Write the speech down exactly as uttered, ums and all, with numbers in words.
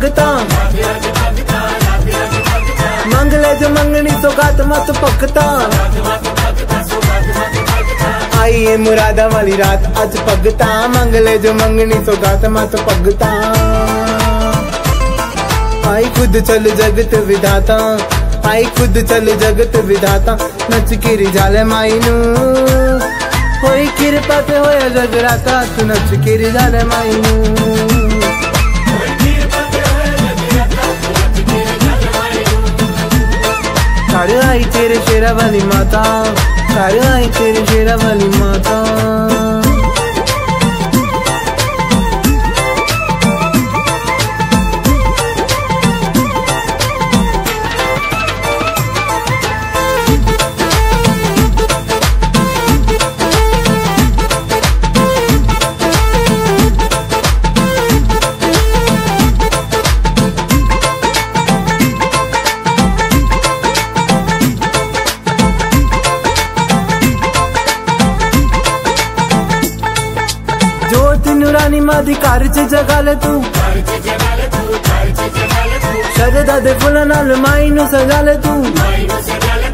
भगता, मंग ले जो मंगनी सौगात मत पकता। आई है मुरादा वाली रात आज भगता, मंग ले जो मंगनी सौगात मत पगता। आई खुद चल जगत विधाता, आई खुद चल जगत विधाता, नच के रिझाले माई नू होई कृपा ते होया जगराता, तू नच के रिझाले माई नू। घर आई तेरे शेरा वाली माता, घर आई तेरे शेरा वाली माता। नूरानी मादी कार च जगा ले तू, शरदा दे फुल्लां नाल माई नू सजा ले तू।